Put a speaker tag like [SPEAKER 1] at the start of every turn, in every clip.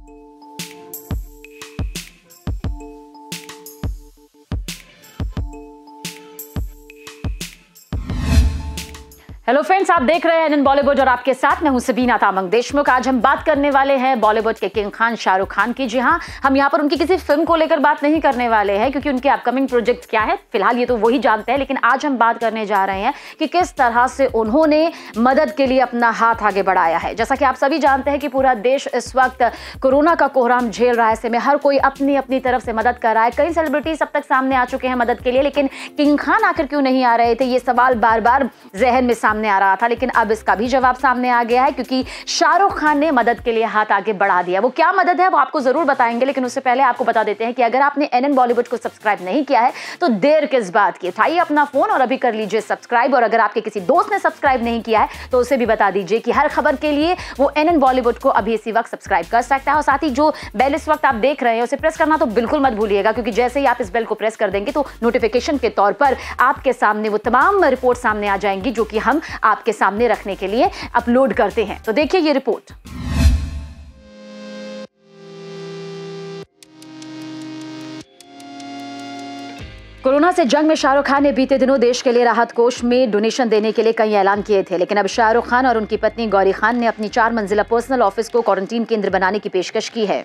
[SPEAKER 1] Hello friends, आप देख रहे हैं एनएन बॉलीवुड और आपके साथ मैं हूं सबीना तामंग देशमुख। आज हम बात करने वाले हैं बॉलीवुड के किंग खान शाहरुख खान की। जी हां, हम यहां पर उनकी किसी फिल्म को लेकर बात नहीं करने वाले हैं क्योंकि उनके अपकमिंग प्रोजेक्ट क्या है फिलहाल ये तो वही जानते हैं, लेकिन आज हम बात करने जा रहे हैं कि किस तरह से उन्होंने मदद के लिए अपना हाथ आगे बढ़ाया है। जैसा कि आप सभी जानते हैं कि पूरा देश इस वक्त कोरोना का कोहराम झेल रहा है, ऐसे में हर कोई अपनी अपनी तरफ से मदद कर रहा है। कई सेलिब्रिटीज अब तक सामने आ चुके हैं मदद के लिए, लेकिन किंग खान आखिर क्यों नहीं आ रहे थे, ये सवाल बार बार जहन में सामने आ रहा था। लेकिन अब इसका भी जवाब सामने आ गया है क्योंकि शाहरुख खान ने मदद के लिए हाथ आगे बढ़ा दिया। वो क्या मदद है वो आपको जरूर बताएंगे, लेकिन उससे पहले आपको बता देते हैं कि अगर आपने एनएन बॉलीवुड को सब्सक्राइब नहीं किया है तो देर किस बात की, उठाइए अपना फोन और अभी कर लीजिए सब्सक्राइब। और अगर आपके किसी दोस्त ने सब्सक्राइब नहीं किया है तो उसे भी बता दीजिए कि हर खबर के लिए वो एनएन बॉलीवुड को अभी इसी वक्त सब्सक्राइब कर सकता है। और साथ ही जो बेल इस वक्त आप देख रहे हैं उसे प्रेस करना तो बिल्कुल मत भूलिएगा, क्योंकि जैसे ही आप इस बेल को प्रेस कर देंगे तो नोटिफिकेशन के तौर पर आपके सामने वो तमाम रिपोर्ट सामने आ जाएंगी जो कि हम आपके सामने रखने के लिए अपलोड करते हैं। तो देखिए ये रिपोर्ट। कोरोना से जंग में शाहरुख खान ने बीते दिनों देश के लिए राहत कोष में डोनेशन देने के लिए कई ऐलान किए थे, लेकिन अब शाहरुख खान और उनकी पत्नी गौरी खान ने अपनी 4 मंजिला पर्सनल ऑफिस को क्वारंटीन केंद्र बनाने की पेशकश की है।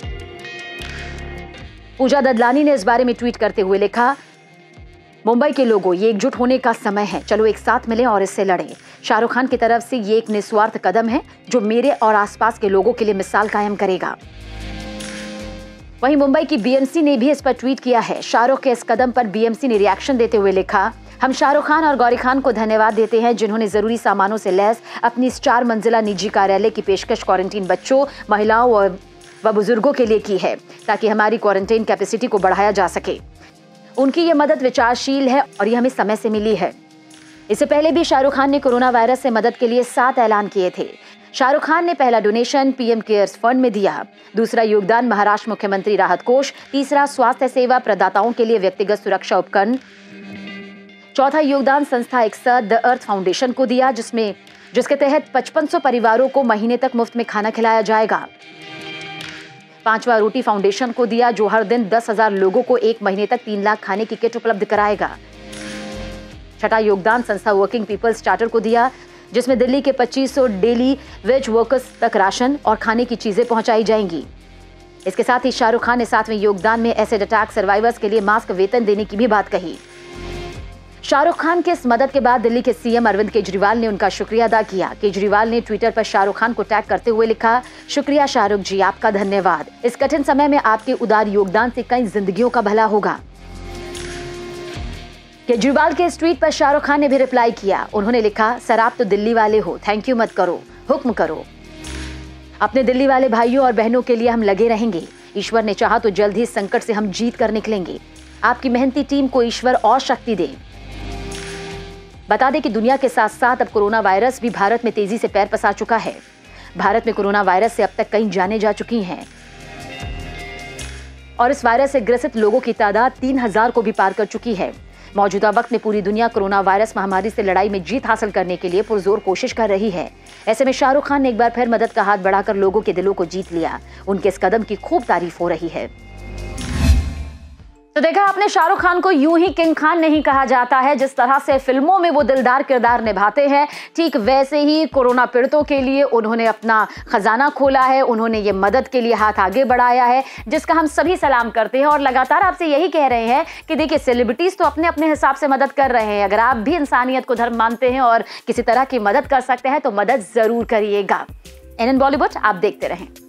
[SPEAKER 1] पूजा ददलानी ने इस बारे में ट्वीट करते हुए लिखा, मुंबई के लोगों, ये एकजुट होने का समय है, चलो एक साथ मिलें और इससे लड़ें। शाहरुख खान की तरफ से ये एक निस्वार्थ कदम है जो मेरे और आसपास के लोगों के लिए मिसाल कायम करेगा। वहीं मुंबई की बीएमसी ने भी इस पर ट्वीट किया है। शाहरुख के इस कदम पर बीएमसी ने रिएक्शन देते हुए लिखा, हम शाहरुख खान और गौरी खान को धन्यवाद देते हैं जिन्होंने जरूरी सामानों से लैस अपनी इस 4 मंजिला निजी कार्यालय की पेशकश क्वारंटीन बच्चों, महिलाओं व बुजुर्गों के लिए की है ताकि हमारी क्वारंटीन कैपेसिटी को बढ़ाया जा सके। उनकी ये मदद विचारशील है और ये हमें समय से मिली है। इससे पहले भी शाहरुख खान ने कोरोना वायरस से मदद के लिए 7 ऐलान किए थे। शाहरुख खान ने पहला डोनेशन पीएम केयर्स फंड में दिया, दूसरा योगदान महाराष्ट्र मुख्यमंत्री राहत कोष, तीसरा स्वास्थ्य सेवा प्रदाताओं के लिए व्यक्तिगत सुरक्षा उपकरण, चौथा योगदान संस्था एक्सा द अर्थ फाउंडेशन को दिया जिसके तहत 5500 परिवारों को महीने तक मुफ्त में खाना खिलाया जाएगा। 5वां रोटी फाउंडेशन को दिया जो हर दिन 10,000 लोगों को 1 महीने तक 3 लाख खाने की किट उपलब्ध कराएगा। 6ठा योगदान संस्था वर्किंग पीपल्स चार्टर को दिया जिसमें दिल्ली के 2500 डेली वेज वर्कर्स तक राशन और खाने की चीजें पहुंचाई जाएंगी। इसके साथ ही शाहरुख खान ने 7वें योगदान में एसिड अटैक सर्वाइवर्स के लिए मास्क वेतन देने की भी बात कही। शाहरुख खान के इस मदद के बाद दिल्ली के सीएम अरविंद केजरीवाल ने उनका शुक्रिया अदा किया। केजरीवाल ने ट्विटर पर शाहरुख खान को टैग करते हुए लिखा, शुक्रिया शाहरुख जी, आपका धन्यवाद। इस कठिन समय में आपके उदार योगदान से कई जिंदगियों का भला होगा। केजरीवाल के इस ट्वीट पर शाहरुख खान ने भी रिप्लाई किया। उन्होंने लिखा, सर आप तो दिल्ली वाले हो, थैंक यू मत करो, हुक्म करो। अपने दिल्ली वाले भाइयों और बहनों के लिए हम लगे रहेंगे। ईश्वर ने चाहा तो जल्द ही इस संकट से हम जीत कर निकलेंगे। आपकी मेहनती टीम को ईश्वर और शक्ति दे। बता दें कि दुनिया के साथ साथ अब कोरोना वायरस भी भारत में तेजी से पैर पसार चुका है। भारत में कोरोना वायरस से अब तक कई जानें जा चुकी हैं और इस वायरस से ग्रसित लोगों की तादाद 3000 को भी पार कर चुकी है। मौजूदा वक्त में पूरी दुनिया कोरोना वायरस महामारी से लड़ाई में जीत हासिल करने के लिए पुरजोर कोशिश कर रही है। ऐसे में शाहरुख खान ने एक बार फिर मदद का हाथ बढ़ाकर लोगों के दिलों को जीत लिया। उनके इस कदम की खूब तारीफ हो रही है। तो देखा आपने, शाहरुख खान को यूं ही किंग खान नहीं कहा जाता है। जिस तरह से फिल्मों में वो दिलदार किरदार निभाते हैं, ठीक वैसे ही कोरोना पीड़ितों के लिए उन्होंने अपना खजाना खोला है। उन्होंने ये मदद के लिए हाथ आगे बढ़ाया है, जिसका हम सभी सलाम करते हैं। और लगातार आपसे यही कह रहे हैं कि देखिए, सेलिब्रिटीज तो अपने अपने हिसाब से मदद कर रहे हैं। अगर आप भी इंसानियत को धर्म मानते हैं और किसी तरह की मदद कर सकते हैं तो मदद जरूर करिएगा। एनएन बॉलीवुड आप देखते रहें।